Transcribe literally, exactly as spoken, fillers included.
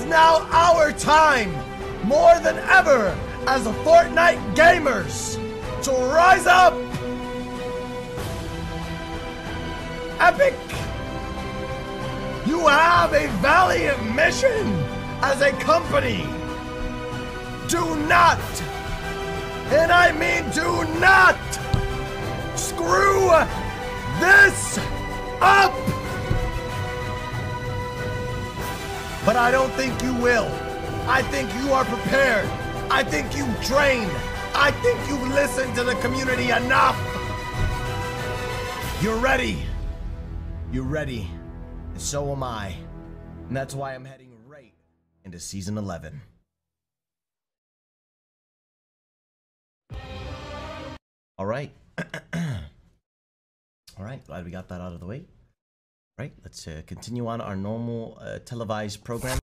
now our time, more than ever, as a Fortnite gamers, to rise up. Epic, you have a valiant mission as a company. Do not, and I mean do not, screw this up. But I don't think you will. I think you are prepared. I think you've trained. I think you've listened to the community enough. You're ready. You're ready. And so am I. And that's why I'm heading right into season eleven. All right. All right, glad we got that out of the way. All right, let's uh, continue on our normal uh, televised program.